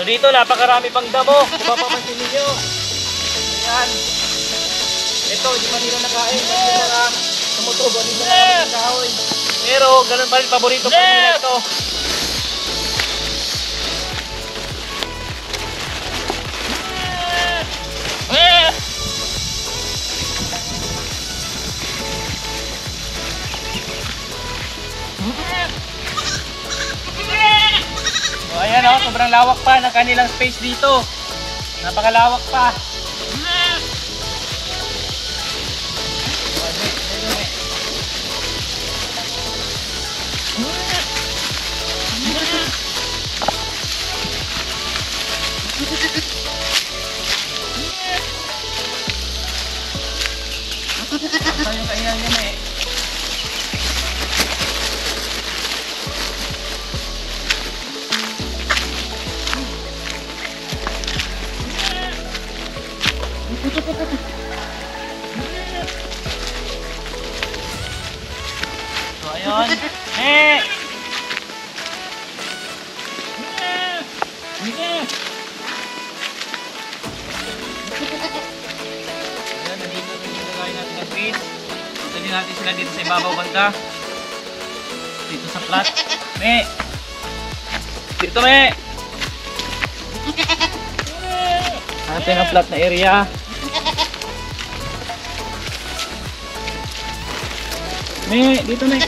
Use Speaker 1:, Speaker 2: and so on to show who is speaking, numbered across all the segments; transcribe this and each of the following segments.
Speaker 1: dito napakarami pang damo. Kung mapapansin ninyo. Ayan. Ito, hindi man nila nakain. Kasi mga tumutubo. Hindi na naman kahoy. Pero ganun pa rin, paborito pa nila ito. So ayan o, sobrang lawak pa ng kanilang space dito. Napakalawak pa. Ito yung kainan nyo eh. So ayun. Eh! Ayan, nandito nilagay natin ang feed. Dali natin sila dito sa ibabaw banda. Dito sa flat. Me! Dito me! Natin ang flat na area. Me! Dito me!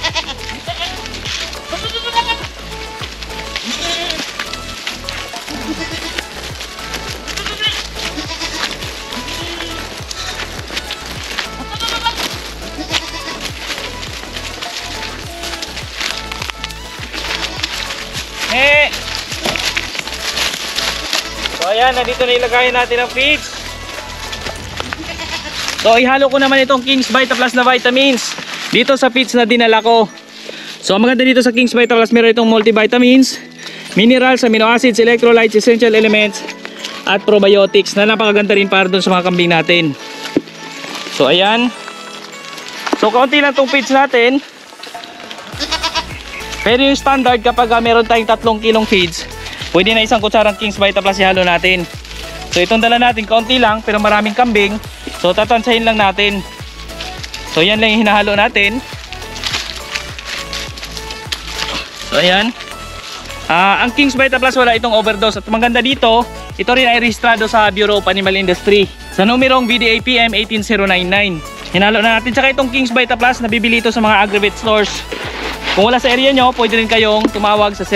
Speaker 1: So ayan, nandito na ilagay natin ang feeds. So ihalo ko naman itong King's Vita Plus na vitamins dito sa feeds na dinala ko. So ang maganda dito sa King's Vita Plus, meron itong multivitamins, minerals, amino acids, electrolytes, essential elements at probiotics na napakaganda rin para dun sa mga kambing natin. So ayan. So kaunti lang itong feeds natin. Pero yung standard kapag meron tayong 3 kilong feeds, pwede na isang kutsarang King's Vita Plus ihalo natin. So itong dala natin kaunti lang pero maraming kambing. So tatansahin lang natin. So yan lang yung hinahalo natin. So ayan. Ang King's Vita Plus wala itong overdose. At maganda dito, ito rin ay rehistrado sa Bureau of Animal Industry sa numerong BDAPM 18099. Hinalo na natin. Tsaka itong King's Vita Plus nabibili ito sa mga agri-vet stores. Kung wala sa area nyo, pwede rin kayong tumawag sa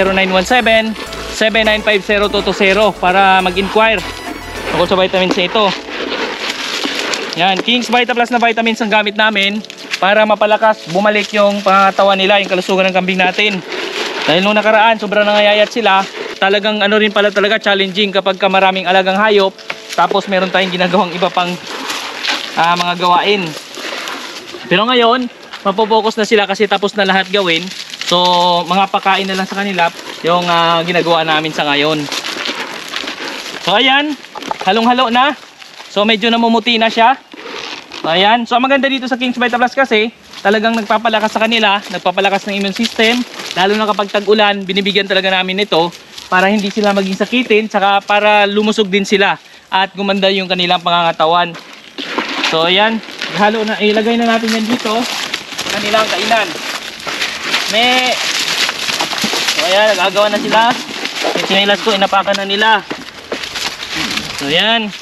Speaker 1: 0917-7950220 para mag-inquire tungkol sa vitamins na ito. Yan, King's Vita Plus na vitamins ang gamit namin para mapalakas, bumalik yung pangatawan nila, yung kalusugan ng kambing natin. Dahil nung nakaraan, sobrang nangayayat sila. Talagang ano rin pala talaga challenging kapag ka maraming alagang hayop. Tapos meron tayong ginagawang iba pang mga gawain. Pero ngayon, mapopokus na sila kasi tapos na lahat gawin. So mga pakain na lang sa kanila yung ginagawa namin sa ngayon. So ayan, halong-halo na. So medyo namumuti na siya. So ayan, so ang maganda dito sa King's Vita Plus kasi talagang nagpapalakas sa kanila, nagpapalakas ng immune system. Lalo na kapag tag-ulan, binibigyan talaga namin nito para hindi sila maging sakitin, saka para lumusog din sila at gumanda yung kanilang pangangatawan. So ayan, halo na, ilagay na natin yan dito kanilang kainan. Me. So ayan, nagagawa na sila. Yung sinilas ko, inapakan na nila. So ayan.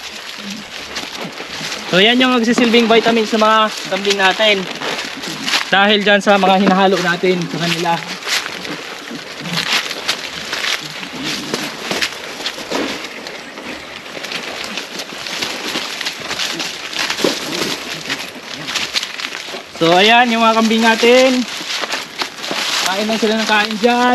Speaker 1: So ayan yung magsisilbing vitamins sa mga kambing natin. Dahil dyan sa mga hinahalo natin sa kanila. So ayan yung mga kambing natin. Kain lang sila ng kain dyan.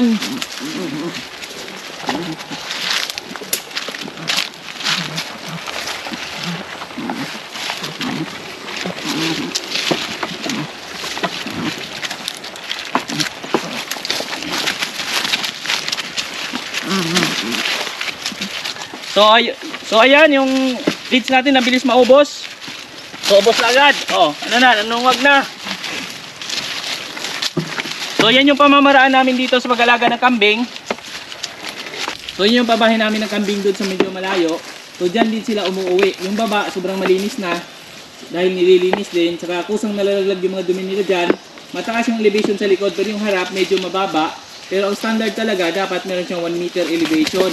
Speaker 1: So ayan yung feeds natin, nabilis maubos. So ubos na agad. Oh, ano na, nanungwag na. So yan yung pamamaraan namin dito sa pag-alaga ng kambing. So yun yung babahin namin ng kambing doon sa medyo malayo. So dyan din sila umuwi. Yung baba sobrang malinis na dahil nililinis din. Saka kusang nalalaglag yung mga dumi nila dyan. Mataas yung elevation sa likod pero yung harap medyo mababa. Pero ang standard talaga dapat meron siyang 1 meter elevation.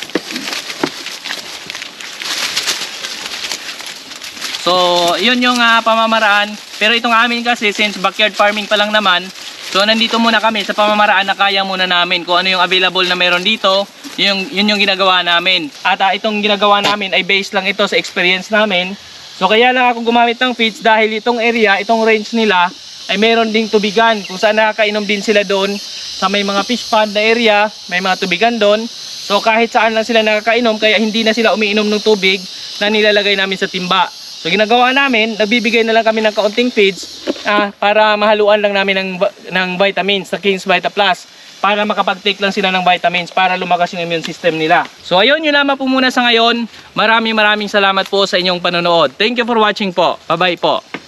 Speaker 1: So yun yung pamamaraan. Pero itong amin kasi since backyard farming pa lang naman, so nandito muna kami sa pamamaraan na kaya muna namin. Kung ano yung available na meron dito, yun yung ginagawa namin. At itong ginagawa namin ay based lang ito sa experience namin. So kaya lang ako gumamit ng feeds dahil itong area, itong range nila ay meron ding tubigan kung saan nakakainom din sila doon sa may mga fish pond na area, may mga tubigan doon. So kahit saan lang sila nakakainom kaya hindi na sila umiinom ng tubig na nilalagay namin sa timba. So ginagawa namin, nagbibigay na lang kami ng kaunting feeds para mahaluan lang namin ng vitamins, sa King's Vita Plus, para makapag-take lang sila ng vitamins para lumakas yung immune system nila. So ayun, yun lamang po muna sa ngayon. Maraming salamat po sa inyong panonood. Thank you for watching po. Bye bye po.